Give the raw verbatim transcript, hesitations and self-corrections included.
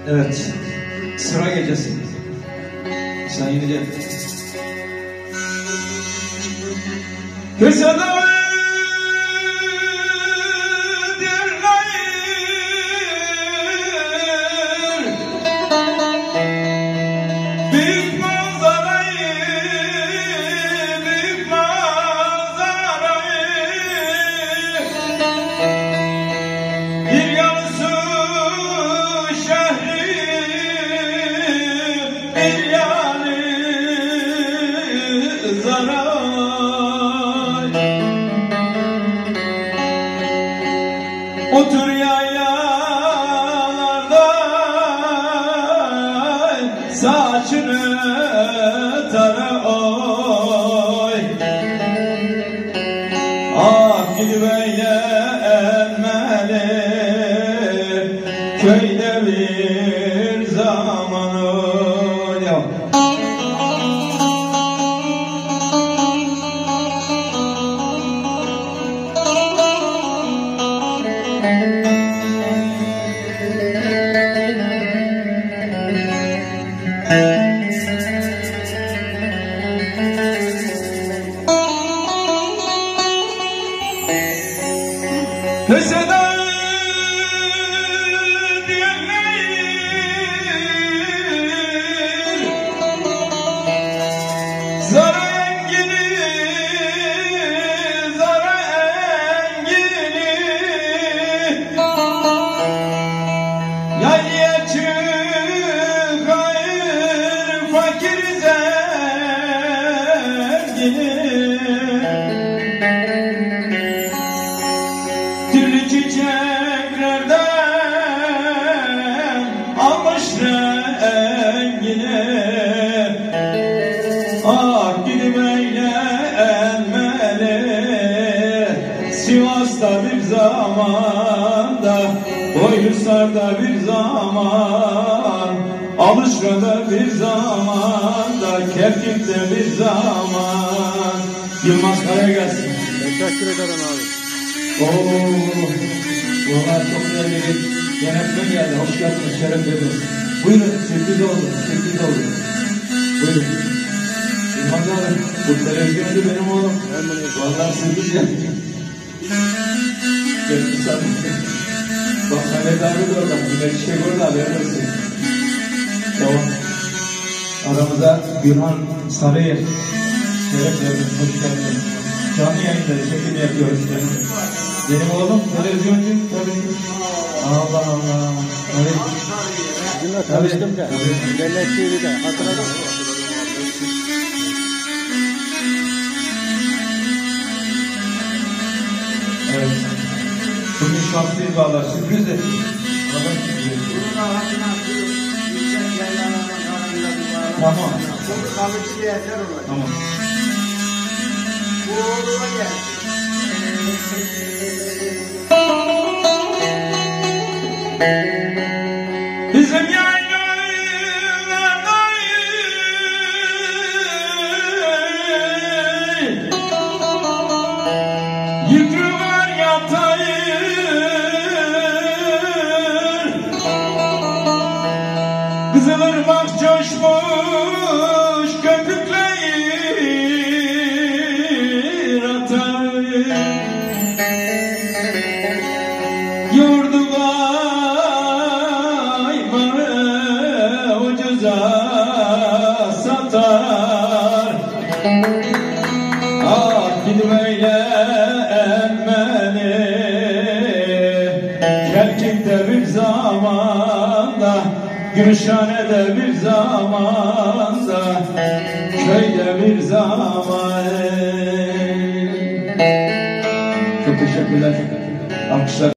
Evet, sıra gecesi. Sen yine kısa otur yayalarda saçını tara oy. Ah gidiveyle elmeli köyde bir zamanı ya. Kısada diyenler zara engini zara engini yalıya çıkayır fakir zengini. Türlü çiçeklerden almış rengini. Ah gidiveyle elmeli Sivas'ta bir zamanda, Boyluslar'da bir zaman, Alışra'da bir zamanda, Kerkük'te bir zaman. Yılmaz Kaya gelsin. Teşekkür ederim abi. Ooo, bunlar çok güzel bir yönetmen geldi. Hoş geldiniz, şeref verdiniz. Buyurun, sürpriz oldu, sürpriz oldu. Buyurun. İlhan abi, bu televizyoncu benim oğlum. Vallahi sürpriz yaptım. Geçti sanırım. Bak Mehmet abi de orada, Mehmet Çiçek orada, haberin olsun. Tamam. Aramıza Gülhan Sarıyer, şeref verdiniz, hoş geldiniz. Canlı yayınları, çekim yapıyoruz benim. Benim oğlum televizyoncu tabii. Allah Allah. Evet. Sizinle tanıştım da. Devlet T V'de hatırladım. Evet. Bugün şanslıyız valla, sürpriz de. Tamam. Tamam. Bizim yaylalarda yüklü var yatayır, Kızılırmak coşmuş köpükler atayır. Yurdu kaymarı ucuza satar. Ah gidiveyle elmeli Kerkük'te bir zamanda, Gümüşhane'de bir zamanda, köyde bir zaman. Çok teşekkürler. Alkışlar.